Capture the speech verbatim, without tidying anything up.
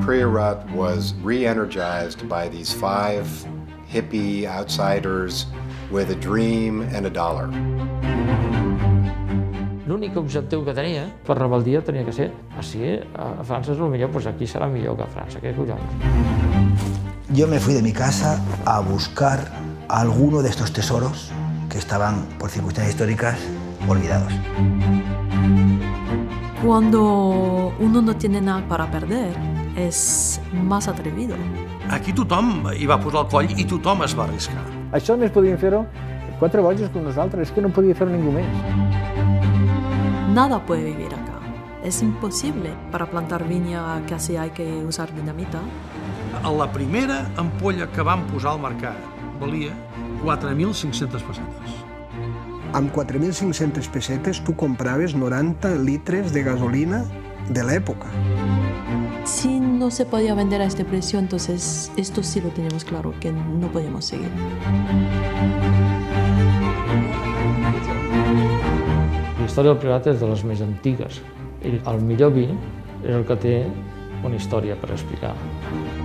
Priorat was re-energized by these five hippie outsiders with a dream and a dollar. L'únic objectiu que tenia, per rebel·dia, tenia que ser si a França és el millor, doncs aquí serà millor que a França, què collons? Yo me fui de mi casa a buscar alguno de estos tesoros que estaban, por circunstancias históricas, olvidados. Cuando uno no tiene nada para perder, es más atrevido. Aquí tothom hi va posar el coll i tothom es va arriscar. Això només podien fer-ho quatre bojos com nosaltres, és que no podia fer-ho ningú més. Nada puede vivir acá. Es imposible. Para plantar viña casi hay que usar dinamita. La primera ampolla que vam posar al mercat valia quatre mil cinc-centes pessetes. Amb quatre mil cinc-centes pessetes tu compraves noranta litres de gasolina de l'època. Si no se podía vender a este precio, entonces esto sí lo teníamos claro, que no podíamos seguir. La història del Priorat és de les més antigues. I el millor vi és el que té una història per explicar.